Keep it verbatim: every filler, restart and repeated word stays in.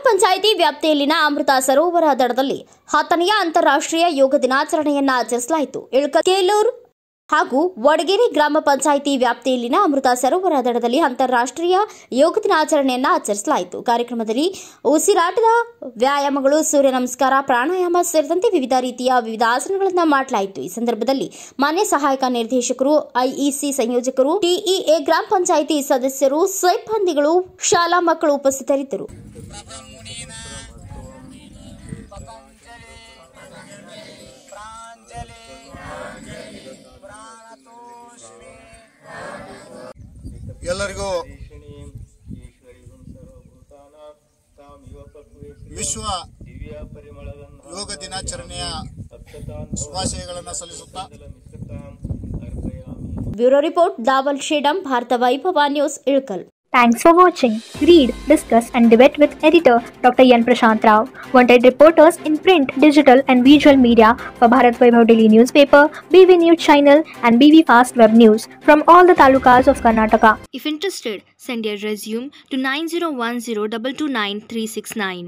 ಪಂಚಾಯಿತಿ ವ್ಯಾಪ್ತಿಯಲ್ಲಿನ ಅಮೃತ ಸರೋವರ ದಡದಲ್ಲಿ ಹತ್ತನೆಯ ಅಂತಾರಾಷ್ಟ್ರೀಯ ಯೋಗ ದಿನಾಚರಣೆಯನ್ನು ಆಚರಿಸಲಾಯಿತು. ಇಲಕಲ ಕೇಲೂರು ಹಾಗೂ ವಡಗೇರಿ ಗ್ರಾಮ ಪಂಚಾಯಿತಿ ವ್ಯಾಪ್ತಿಯಲ್ಲಿನ ಅಮೃತ ಸರೋವರ ದಡದಲ್ಲಿ ಅಂತಾರಾಷ್ಟ್ರೀಯ ಯೋಗ ದಿನಾಚರಣೆಯನ್ನು ಆಚರಿಸಲಾಯಿತು. ಕಾರ್ಯಕ್ರಮದಲ್ಲಿ ಉಸಿರಾಟದ ವ್ಯಾಯಾಮಗಳು, ಸೂರ್ಯ ನಮಸ್ಕಾರ, ಪ್ರಾಣಾಯಾಮ ಸೇರಿದಂತೆ ವಿವಿಧ ರೀತಿಯ ವಿವಿಧ ಆಸನಗಳನ್ನು ಮಾಡಲಾಯಿತು. ಈ ಸಂದರ್ಭದಲ್ಲಿ ಮಾನ್ಯ ಸಹಾಯಕ ನಿರ್ದೇಶಕರು, ಐಇಸಿ ಸಂಯೋಜಕರು, ಟಿಇಎ, ಗ್ರಾಮ ಪಂಚಾಯಿತಿ ಸದಸ್ಯರು, ಸಿಬ್ಬಂದಿಗಳು, ಶಾಲಾ ಮಕ್ಕಳು ಉಪಸ್ಥಿತರಿದ್ದರು. ಎಲ್ಲರಿಗೂ ವಿಶ್ವ ಯೋಗ ದಿನಾಚರಣೆಯ ಶುಭಾಶಯಗಳನ್ನು ಸಲ್ಲಿಸುತ್ತಾ bureau report Dawal Shedam, Bharat Vaibhav news, Ilkal. Thanks for watching. Read, discuss and debate with editor Doctor Yan Prashant Rao. Wanted reporters in print, digital and visual media for Bharat Vaibhav Daily Newspaper, B V News Channel and B V Fast Web News from all the talukas of Karnataka. If interested, send your resume to nine zero one zero two two nine three six nine.